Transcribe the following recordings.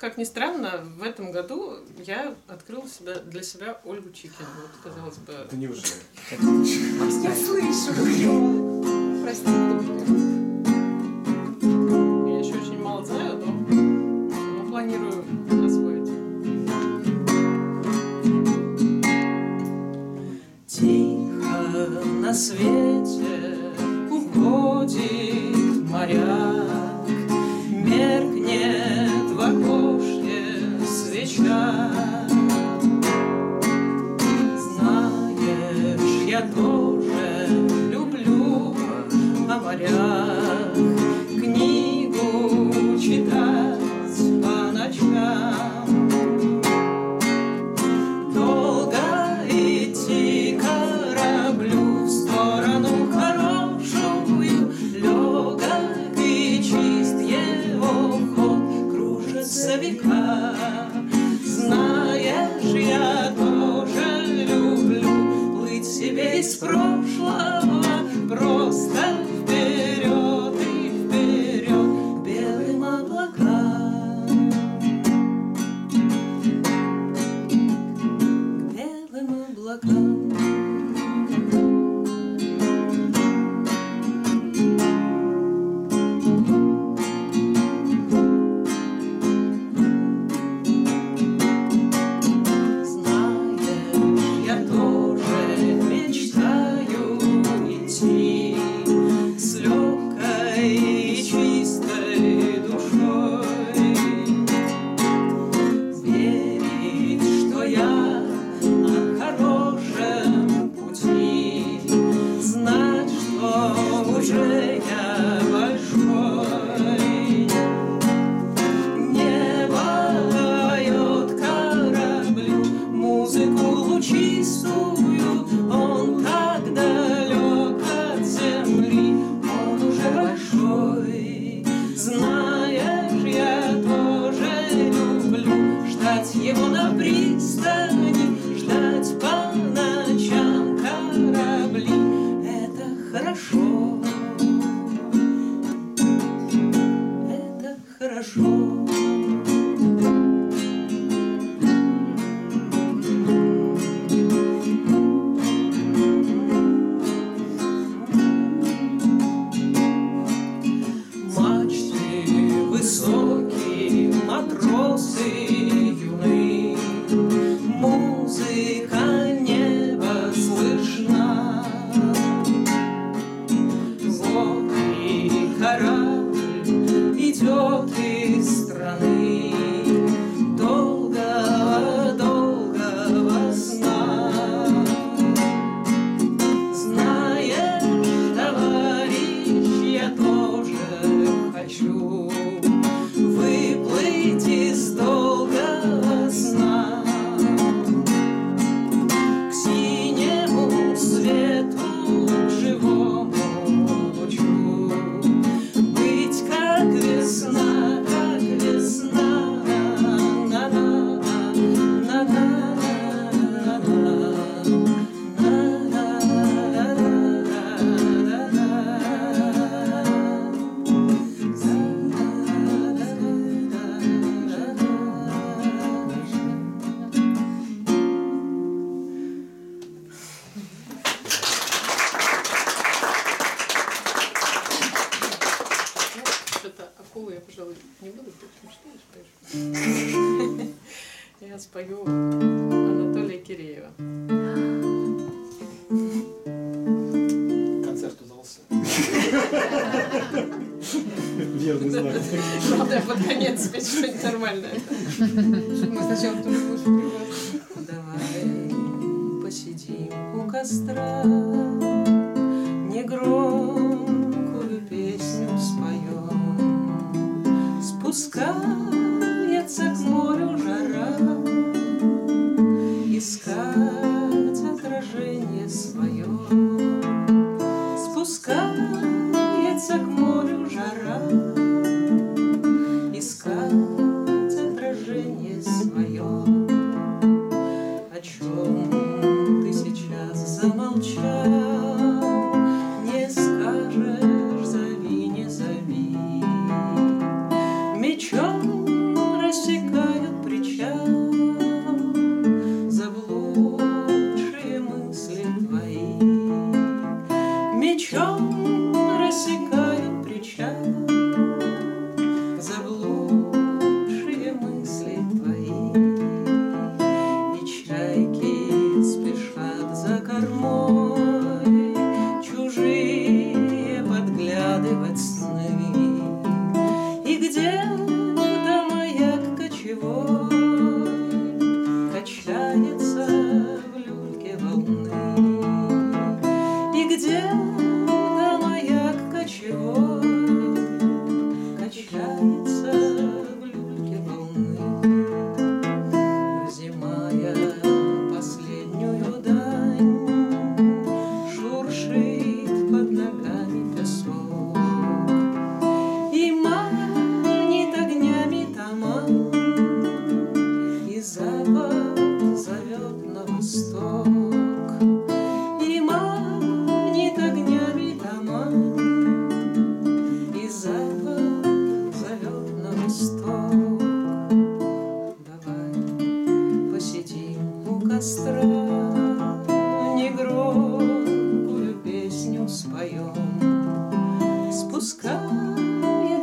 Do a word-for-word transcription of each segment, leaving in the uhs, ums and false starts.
как ни странно, в этом году я открыла себя, для себя Ольгу Чикину. Вот, казалось бы... Это неужели? Я слышу. Простите. Я еще очень мало знаю, но, но планирую освоить. Тихо на свете уходит моряк, меркнет в окошке свеча. Знаешь, я тоже люблю о морях книгу читать по ночам. Долго идти кораблю в сторону хорошую, легок и чист его ход, кружится века. Знаешь, я тоже люблю плыть себе из прошлого, просто вперед и вперед белым облакам, белым облакам. Я спою Анатолия Киреева. Концерт удался. Верный знак. Надо под конец спеть что-нибудь нормальное. Мы сначала тоже слушаем. Давай посидим у костра, негромкую песню споем. Спускается к морю жара, искать отражение свое. Спускается к морю жара, искать отражение свое. О чем ты сейчас замолчал, не скажешь, зови, не зови. Мечом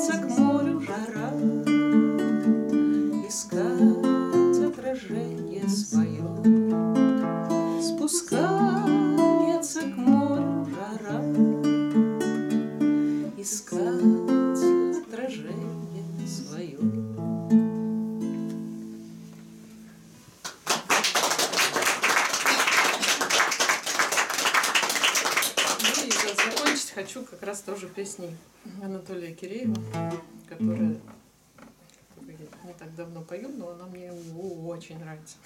Спускается к морю жара, искать отражение свое. Спускается к морю жара, искать отражение свое. Хочу как раз тоже песни Анатолия Киреева, которая я не так давно пою, но она мне очень нравится.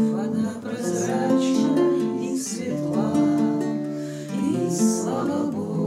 Слава Богу.